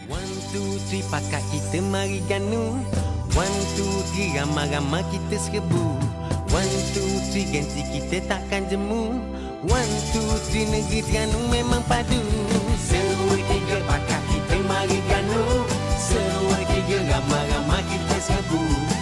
One, two, three, pakat kita mari ganu. One, two, three, ramai-ramai kita serbu. One, two, three, ganti kita takkan jemu. One, two, three, negeri Terengganu memang padu. Semua tiga pakat kita mari ganu. Semua tiga ramai-ramai kita serbu.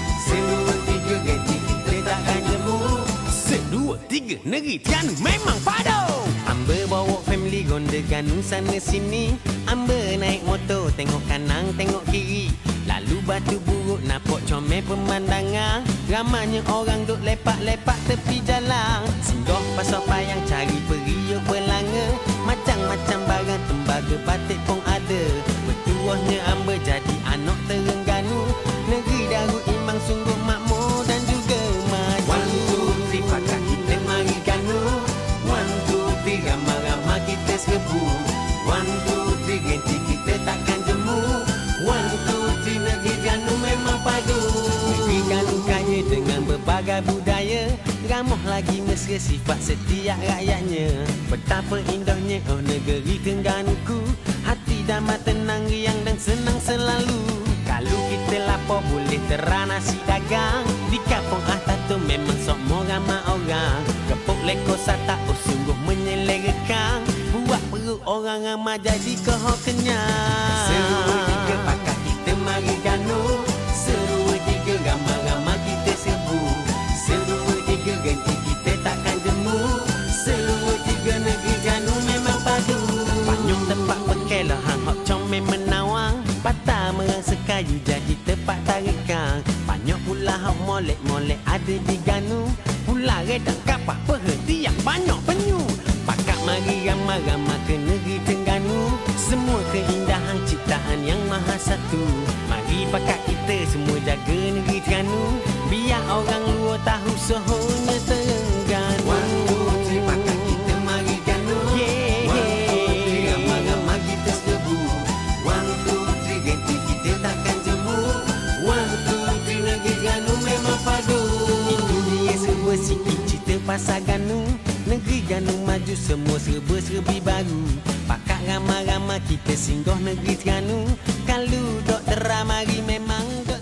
Semua tiga ganti kita takkan jemu. Sedua, tiga, negeri Terengganu memang padu. Amber bawa family ronda ganu sana sini. Amber naik motor tengok kanan tengok kiri. Lalu batu buruk nampak comel pemandangan. Ramanya orang duk lepak-lepak tepi jalan. Singgah pasar payang cari periuk belanga. Macam-macam barang tembaga batik pun ada. Bertuahnya Amber jadi anak Terengganu. Negeri Darul Imam sungguh makmur dan juga maju. One, two, three, pakat kita mari ganu. One, two, three, ramai-ramai kita serbu. One, two, three, ganti kita takkan jemu. One, two, three, negeri Terengganu memang padu. Negeri Terengganu kaya dengan berbagai budaya. Ramah lagi mesra sifat setiap rakyatnya. Betapa indahnya oh negeri Terengganuku. Hati damai tenang, riang dan senang selalu. Kalau kita lapar boleh terang nasi dagang. Di kampung atas tu memang semua ramai orang. Kepuk lekor sata oh sungguh menyelerakan. Buat perut orang ramai jadi kohor kenyang. Seru tiga pakat kita mari ganu. Seru tiga ramai-ramai kita serbu. Seru tiga ganti kita takkan jemu. Seru tiga negeri Terengganu memang padu. Panyung tempat berkelah hang hok comel menawang. Patah merasa kayu jadi tempat tarikan. Banyak pula hok molek-molek ada di ganu. Pula redak kapal perhentian banyak penyu. Pakat mari ramai-ramai ke negeri Terengganu. Semua keindahan ciptaan yang maha satu. Mari pakat kita semua jaga negeri Terengganu. Biar orang luar tahu sohonya Terengganu. One, two, three, pakat kita mari ganu. One, two, three, ramai-ramai kita serbu. One, two, three, ganti kita takkan jemu. One, two, three, negeri Terengganu memang padu. Itu dia sebuah sikit cerita pasal ganu. Negeri Terengganu maju semua serba-serbi baru. Pakat ramai-ramai kita singgah negeri Terengganu. Kalau dok teramari memang dok